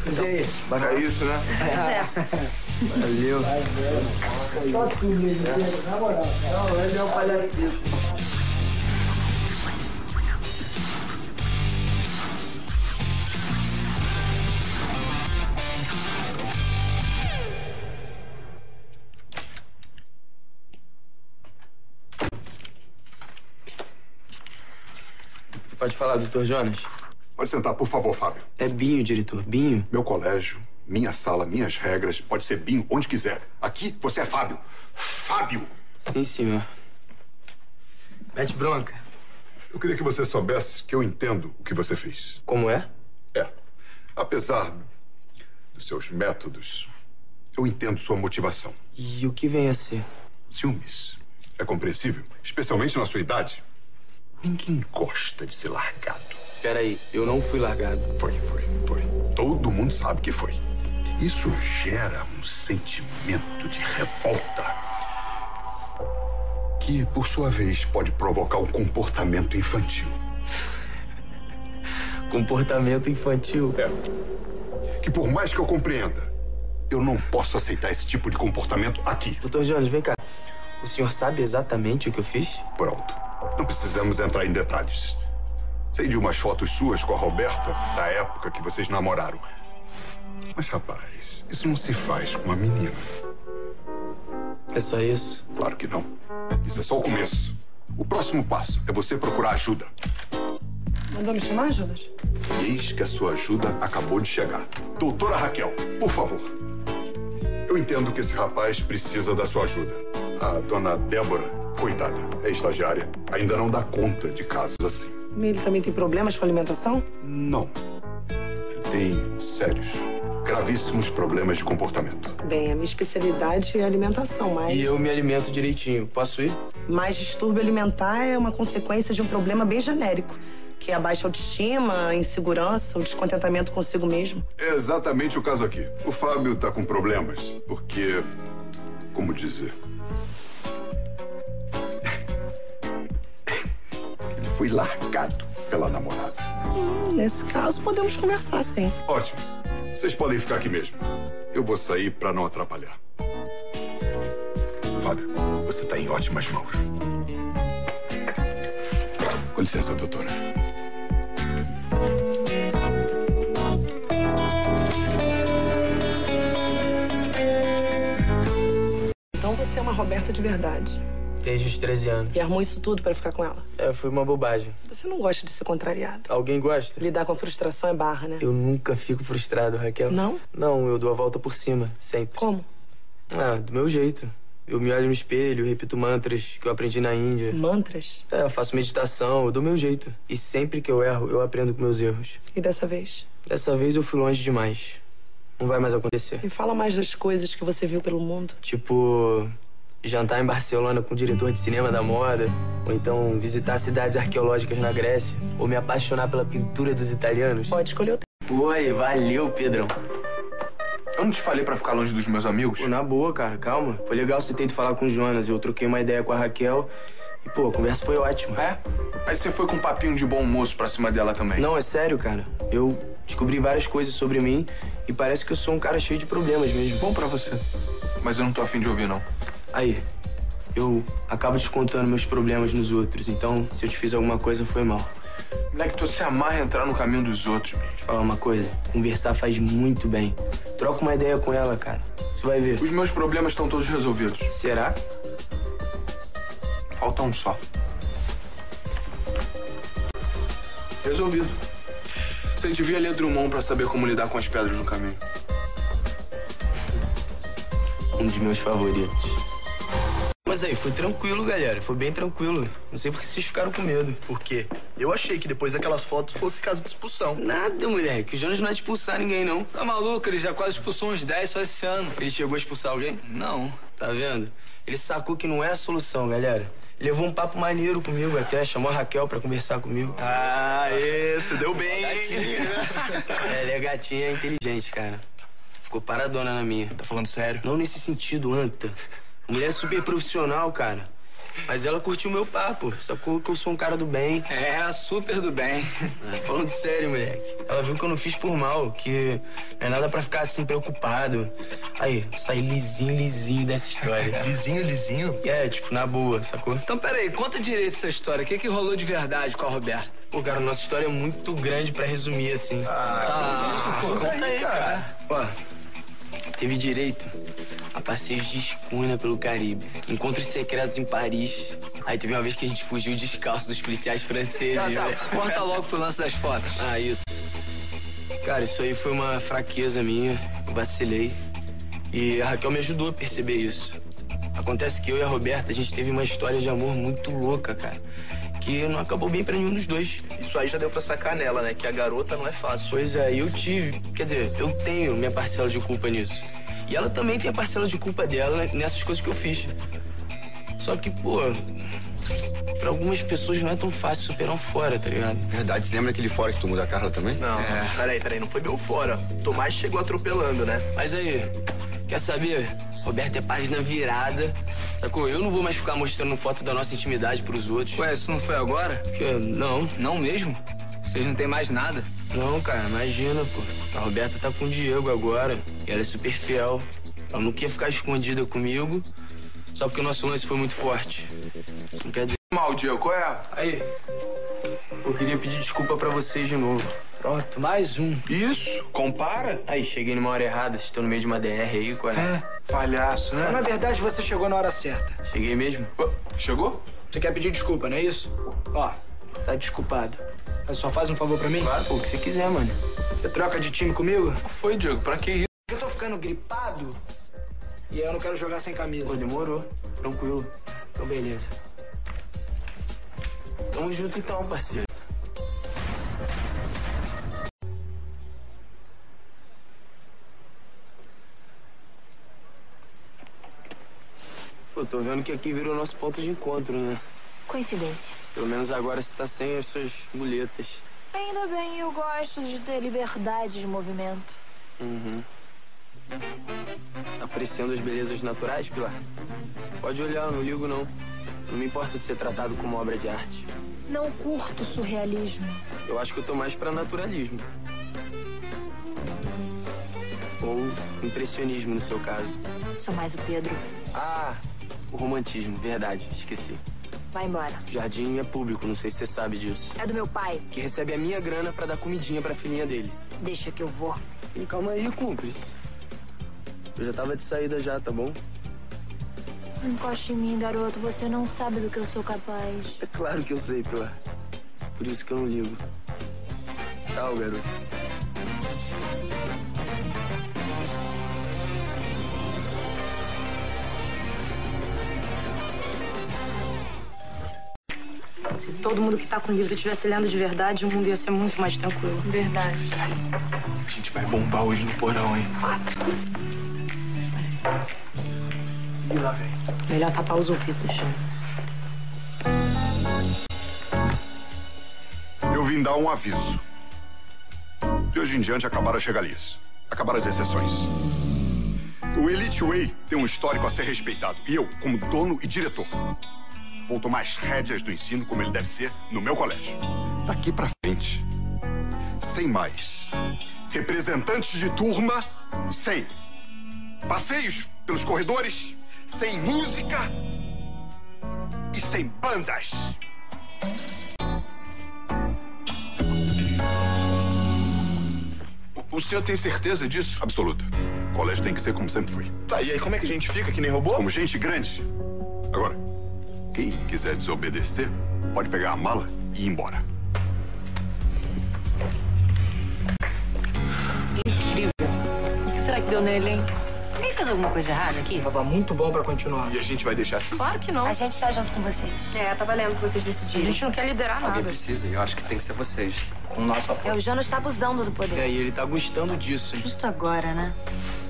E aí? É isso, né? Valeu. Só comigo, na moral. Não, ele é um palhacinho. Pode falar, doutor Jonas? Pode sentar, por favor, Fábio. É Binho, diretor. Binho. Meu colégio, minha sala, minhas regras. Pode ser Binho onde quiser. Aqui, você é Fábio. Fábio! Sim, senhor. Mete bronca. Eu queria que você soubesse que eu entendo o que você fez. Como é? É. Apesar dos seus métodos, eu entendo sua motivação. E o que vem a ser? Ciúmes. É compreensível, especialmente na sua idade. Ninguém gosta de ser largado. Peraí, eu não fui largado. Foi. Todo mundo sabe que foi. Isso gera um sentimento de revolta que, por sua vez, pode provocar um comportamento infantil. Comportamento infantil? É. Que por mais que eu compreenda, eu não posso aceitar esse tipo de comportamento aqui. Doutor Jonas, vem cá. O senhor sabe exatamente o que eu fiz? Pronto. Não precisamos entrar em detalhes. Sei de umas fotos suas com a Roberta, da época que vocês namoraram. Mas, rapaz, isso não se faz com uma menina. É só isso? Claro que não. Isso é só o começo. O próximo passo é você procurar ajuda. Mandou me chamar, Judas? E eis que a sua ajuda acabou de chegar. Doutora Raquel, por favor. Eu entendo que esse rapaz precisa da sua ajuda. A dona Débora, coitada, é estagiária, ainda não dá conta de casos assim. Ele também tem problemas com alimentação? Não. Ele tem sérios, gravíssimos problemas de comportamento. Bem, a minha especialidade é alimentação, mas... E eu me alimento direitinho. Posso ir? Mas distúrbio alimentar é uma consequência de um problema bem genérico, que é a baixa autoestima, a insegurança, o descontentamento consigo mesmo. É exatamente o caso aqui. O Fábio tá com problemas porque, como dizer... ele foi largado pela namorada. Nesse caso, podemos conversar, sim. Ótimo. Vocês podem ficar aqui mesmo. Eu vou sair pra não atrapalhar. Fábio, você tá em ótimas mãos. Com licença, doutora. Então você é uma Roberta de verdade. Desde os 13 anos. E armou isso tudo pra ficar com ela. Foi uma bobagem. Você não gosta de ser contrariado. Alguém gosta? Lidar com a frustração é barra, né? Eu nunca fico frustrado, Raquel. Não? Não, eu dou a volta por cima, sempre. Como? Do meu jeito. Eu me olho no espelho, repito mantras que eu aprendi na Índia. Mantras? Eu faço meditação, eu dou meu jeito. E sempre que eu erro, eu aprendo com meus erros. E dessa vez? Dessa vez eu fui longe demais. Não vai mais acontecer. Me fala mais das coisas que você viu pelo mundo. Tipo... jantar em Barcelona com o diretor de cinema da moda, ou então visitar cidades arqueológicas na Grécia, ou me apaixonar pela pintura dos italianos. Pode escolher o tempo. Oi, valeu, Pedrão. Eu não te falei pra ficar longe dos meus amigos? Pô, na boa, cara, calma. Foi legal você ter ido falar com o Jonas, eu troquei uma ideia com a Raquel e, pô, a conversa foi ótima. É? Mas você foi com um papinho de bom moço pra cima dela também? Não, é sério, cara. Eu descobri várias coisas sobre mim e parece que eu sou um cara cheio de problemas mesmo. Bom pra você. Mas eu não tô afim de ouvir, não. Aí, eu acabo descontando meus problemas nos outros, então se eu te fiz alguma coisa, foi mal. Moleque, tu se amarra em entrar no caminho dos outros, bicho. Deixa eu falar uma coisa, conversar faz muito bem. Troca uma ideia com ela, cara. Você vai ver. Os meus problemas estão todos resolvidos. Será? Falta um só. Resolvido. Você devia ler Drummond pra saber como lidar com as pedras no caminho. Um dos meus favoritos. Mas aí, foi tranquilo, galera. Foi bem tranquilo. Não sei por que vocês ficaram com medo. Por quê? Eu achei que depois daquelas fotos fosse caso de expulsão. Nada, moleque. O Jonas não é de expulsar ninguém, não. Tá maluco? Ele já quase expulsou uns 10 só esse ano. Ele chegou a expulsar alguém? Não. Tá vendo? Ele sacou que não é a solução, galera. Ele levou um papo maneiro comigo até, chamou a Raquel pra conversar comigo. Ah, isso, deu bem, hein? Ela é gatinha, é inteligente, cara. Ficou paradona na minha. Tá falando sério? Não nesse sentido, anta. Mulher super profissional, cara. Mas ela curtiu meu papo, sacou que eu sou um cara do bem. É, super do bem. Falando sério, moleque. Ela viu que eu não fiz por mal, que não é nada pra ficar assim preocupado. Aí, saí lisinho dessa história. Lisinho? É, tipo, na boa, sacou? Então, peraí, conta direito essa história. O que rolou de verdade com a Roberta? Pô, cara, nossa história é muito grande pra resumir, assim. Conta aí, cara. Ó, teve direito a passeios de escuna pelo Caribe, encontros secretos em Paris. Aí teve uma vez que a gente fugiu descalço dos policiais franceses, né? Corta logo pro lance das fotos. Ah, isso. Cara, isso aí foi uma fraqueza minha. Eu vacilei. E a Raquel me ajudou a perceber isso. Acontece que eu e a Roberta, a gente teve uma história de amor muito louca, cara. Que não acabou bem pra nenhum dos dois. Isso aí já deu pra sacar nela, né? Que a garota não é fácil. Pois é, eu tive. Quer dizer, eu tenho minha parcela de culpa nisso. E ela também tem a parcela de culpa dela nessas coisas que eu fiz. Só que, pô, pra algumas pessoas não é tão fácil superar um fora, tá ligado? Verdade, você lembra aquele fora que tu muda a Carla também? Não, peraí, não foi meu fora. Tomás chegou atropelando, né? Mas aí, quer saber? Roberto é página virada. Sacou? Eu não vou mais ficar mostrando foto da nossa intimidade pros outros. Ué, isso não foi agora? Não. Não mesmo? Vocês não têm mais nada? Não, cara, imagina, pô. A Roberta tá com o Diego agora e ela é super fiel. Ela não quer ficar escondida comigo só porque o nosso lance foi muito forte. Isso não quer dizer... Mal, Diego, qual é? Aí, eu queria pedir desculpa pra vocês de novo. Pronto, mais um. Isso, compara. Aí, cheguei numa hora errada, vocês estão no meio de uma DR aí, qual é? Palhaço, Mas, na né? verdade, você chegou na hora certa. Cheguei mesmo? Chegou? Você quer pedir desculpa, não é isso? Ó, tá desculpado. Mas só faz um favor pra mim? Claro, pô, o que você quiser, mano. Você troca de time comigo? Foi, Diego, pra que isso? Eu tô ficando gripado e eu não quero jogar sem camisa. Pô, demorou. Tranquilo. Então, beleza. Tamo junto então, parceiro. Pô, tô vendo que aqui virou nosso ponto de encontro, né? Coincidência. Pelo menos agora você tá sem as suas muletas. Ainda bem, eu gosto de ter liberdade de movimento. Uhum. Apreciando as belezas naturais, Pilar? Pode olhar, não ligo não. Não me importa de ser tratado como uma obra de arte. Não curto surrealismo. Eu acho que eu tô mais pra naturalismo. Ou impressionismo, no seu caso. Sou mais o Pedro. Ah, o romantismo, verdade, esqueci. Vai embora. O jardim é público, não sei se você sabe disso. É do meu pai. Que recebe a minha grana pra dar comidinha pra filhinha dele. Deixa que eu vou. E calma aí, cúmplice. Eu já tava de saída já, tá bom? Não encoste em mim, garoto. Você não sabe do que eu sou capaz. É claro que eu sei, Pilar. Por isso que eu não ligo. Tchau, garoto. Se todo mundo que tá com o livro estivesse lendo de verdade, o mundo ia ser muito mais tranquilo. Verdade. A gente vai bombar hoje no porão, hein? E lá vem. Melhor tapar os ouvidos. Eu vim dar um aviso. De hoje em diante acabaram as regalias. Acabaram as exceções. O Elite Way tem um histórico a ser respeitado. E eu, como dono e diretor, vou tomar as rédeas do ensino como ele deve ser no meu colégio. Daqui pra frente, sem mais representantes de turma, sem passeios pelos corredores, sem música e sem bandas. O senhor tem certeza disso? Absoluta. O colégio tem que ser como sempre foi. Tá, e aí como é que a gente fica, que nem robô? Como gente grande. Agora, quem quiser desobedecer, pode pegar a mala e ir embora. Incrível. O que será que deu nele, hein? Alguém fez alguma coisa errada aqui? Tava muito bom pra continuar. E a gente vai deixar assim? Claro que não. A gente tá junto com vocês. É, tá valendo que vocês decidirem. A gente não quer liderar Alguém nada. precisa e eu acho que tem que ser vocês. Com o nosso apoio. O Jonas tá abusando do poder. É, e ele tá gostando disso, hein? Justo agora, né?